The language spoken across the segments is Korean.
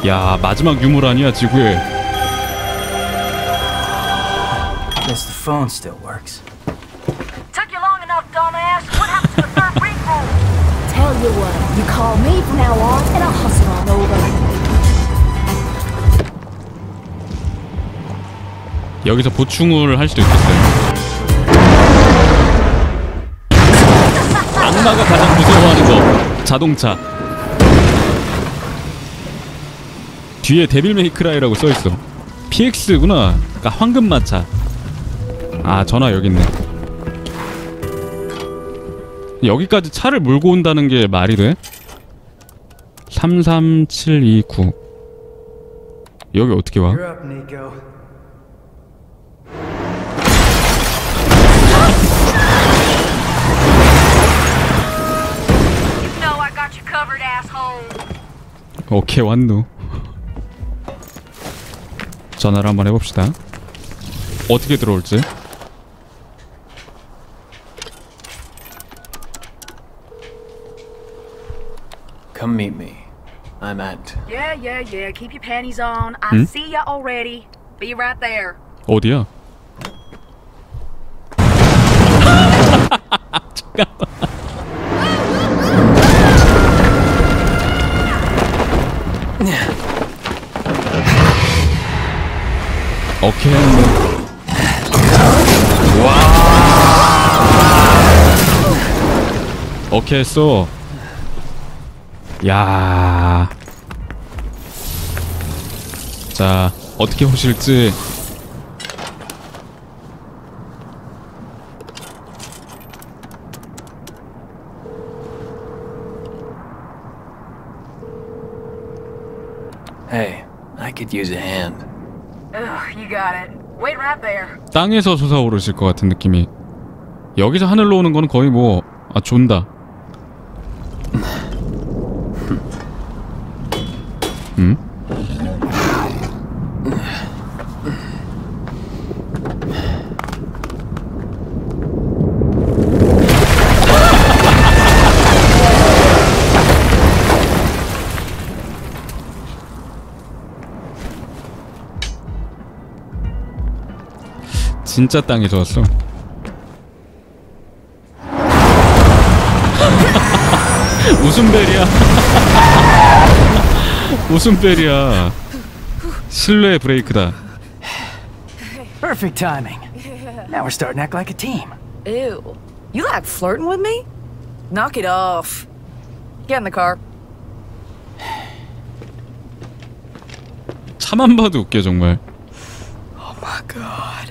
야, 마지막 유물 아니야 지구에. Guess the phone still works. Took you long enough, dumbass. What happened to the third ring roll? Tell you what, you call me from now on, and I'll hustle on over. 여기서 보충을 할 수도 있겠어요. 악마가 가장 무서워하는 거, 자동차. 뒤에 데빌 메이크라이라고 써있어. PX구나. 그러니까 황금마차. 아, 전화 여기 있네. 여기까지 차를 몰고 온다는 게 말이 돼? 33729. 여기 어떻게 와? You're up, Nico. No, I got you covered, asshole. 오케이, 왔누. 전화를 한번 해봅시다. 어떻게 들어올지. Come meet me. I'm at. Yeah. Keep your panties on. I see ya already. Be right there. 어디야? 잠깐만. 오케이. 와. 오케이 했어. 야. 자, 어떻게 오실지. Hey, I could use a hand. Ugh, you got it. Wait right there. 땅에서 솟아오르실 것 같은 느낌이. 여기서 하늘로 오는 거는 거의 뭐, 아, 존다. 진짜 땅에서 왔어. 웃음벨이야. 웃음벨이야. 신뢰의 브레이크다. Perfect timing. Now we're starting to act like a team. Ew. You like flirting with me? Knock it off. Get in the car. 차만 봐도 웃겨 정말. Oh my god.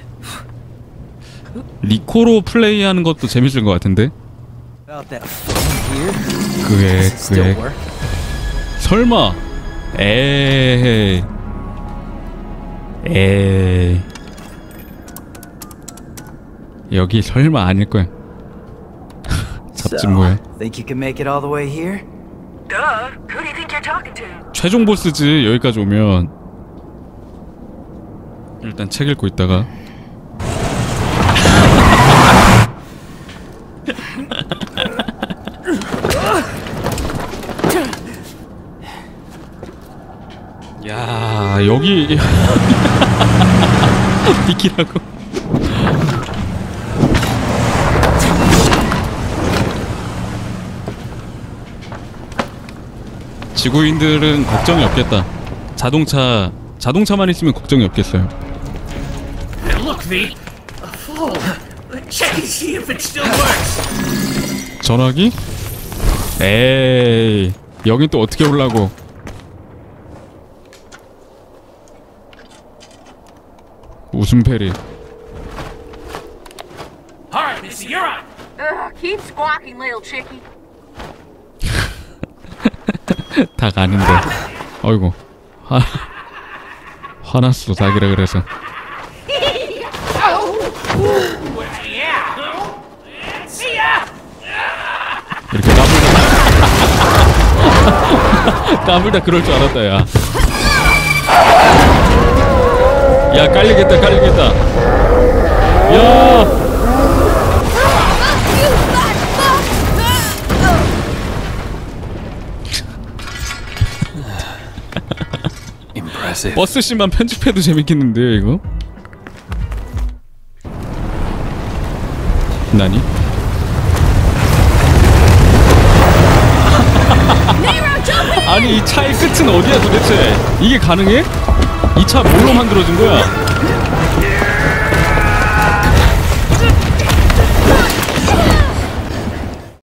리코로 플레이하는 것도 재밌을 것 같은데. About that phone here. 그게 Does it still work? 설마. 에이. 여기 설마 아닐 거야. 잡지 뭐야. Think you can make it all the way here? Duh. Who do you think you're talking to? 최종 보스지. 여기까지 오면. 일단 책 읽고 있다가. 야, 여기 비키라고. 지구인들은 걱정이 없겠다. 자동차만 있으면 걱정이 없겠어요. Hey, look, V. A phone. Check and see if it still works. 전화기? 에이, 여긴 또 어떻게 올라고? 웃음페리. Alright, Missy, you're on. Ugh, keep squawking, little chickie. 다 가는데. 어이구. 화났어, 자기라 그래서. Well, yeah. See ya. 이렇게 까불다 그럴 줄 알았다. 야 깔리겠다. 야 impressive. 버스 씬만 편집해도 재밌겠는데요, 이거? 나니? 아니 이 차의 끝은 어디야 도대체? 이게 가능해? 이 차 뭘로 만들어진 거야?